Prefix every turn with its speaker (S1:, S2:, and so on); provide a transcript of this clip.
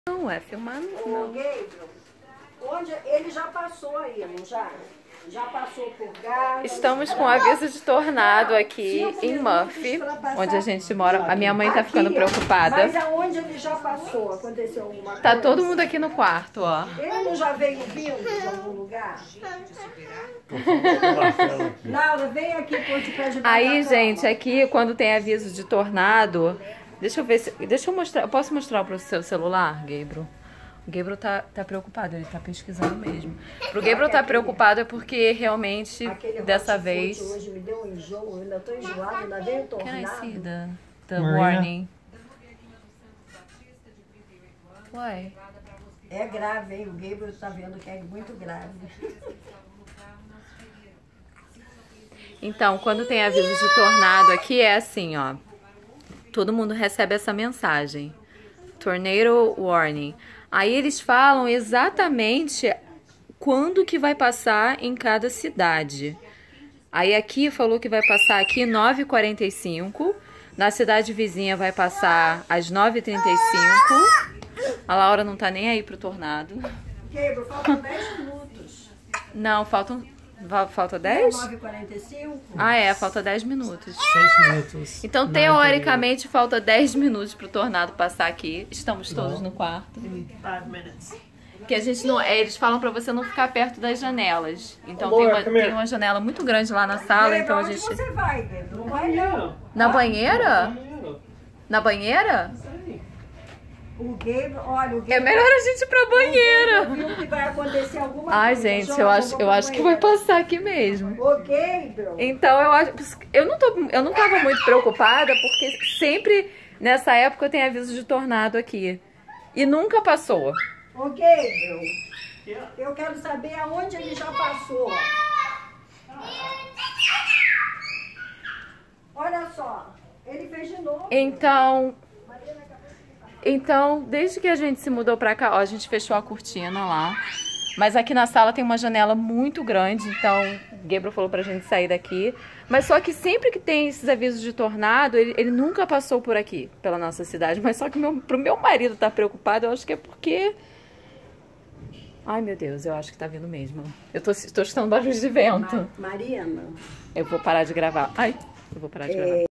S1: Não é filmando,
S2: Ô,
S1: não.
S2: Gabriel, onde ele já passou aí, não já? Já passou por Galhas.
S1: Estamos com aviso de tornado aqui em Murphy, onde a gente mora. A minha mãe tá ficando preocupada.
S2: Mas aonde ele já passou? Aconteceu alguma coisa?
S1: Tá todo mundo aqui no quarto, ó.
S2: Ele não já veio vindo de algum lugar? Laura, vem aqui pôr de pé de
S1: Aí, gente, aqui quando tem aviso de tornado, deixa eu ver se. Deixa eu mostrar. Eu posso mostrar pro seu celular, Gabriel? O Gabriel tá preocupado, ele tá pesquisando mesmo. Pro Gabriel tá preocupado é porque realmente, dessa vez...
S2: Hoje me deu um enjoo, eu ainda tô enjoada, ainda veio
S1: Can I see
S2: tornado.
S1: the warning? Why?
S2: É grave, hein? O Gabriel tá vendo que é muito grave.
S1: Então, quando tem aviso de tornado aqui, é assim, ó. Todo mundo recebe essa mensagem. Tornado warning. Aí eles falam exatamente quando que vai passar em cada cidade. Aí aqui falou que vai passar aqui 9h45. Na cidade vizinha vai passar às 9h35. A Laura não tá nem aí pro tornado.
S2: Gabriel, faltam 10 minutos.
S1: Não, falta 10?
S2: 9h45?
S1: Ah, é, falta 10 minutos.
S3: 6 minutos.
S1: Então, teoricamente, falta 10 minutos pro tornado passar aqui. Estamos todos no quarto.
S3: 5 minutes.
S1: Que a gente não. Eles falam pra você não ficar perto das janelas. Então
S3: Laura,
S1: tem uma janela muito grande lá na sala, então a
S2: Onde
S1: gente.
S2: você vai, Gabriel? Não vai não.
S1: Na banheira? Na banheira?
S2: O Gabriel, olha, o
S1: É
S2: Gabriel...
S1: melhor a gente ir pra banheira.
S2: viu que vai acontecer alguma
S1: Ai,
S2: coisa.
S1: gente,
S2: Jorge,
S1: eu acho que vai passar aqui mesmo.
S2: Ô, Gabriel.
S1: Então eu não tava muito preocupada porque sempre nessa época tem aviso de tornado aqui. E nunca passou.
S2: Ô, Gabriel, eu quero saber aonde ele já passou. Olha só, ele fez de novo.
S1: Então, desde que a gente se mudou pra cá, ó, a gente fechou a cortina lá. Mas aqui na sala tem uma janela muito grande, então o Gabriel falou pra gente sair daqui. Mas só que sempre que tem esses avisos de tornado, ele nunca passou por aqui, pela nossa cidade. Mas só que pro meu marido tá preocupado, eu acho que é porque... Ai, meu Deus, eu acho que tá vindo mesmo. Eu tô escutando barulho de vento.
S2: Mariana.
S1: Eu vou parar de gravar. Ai, eu vou parar de gravar.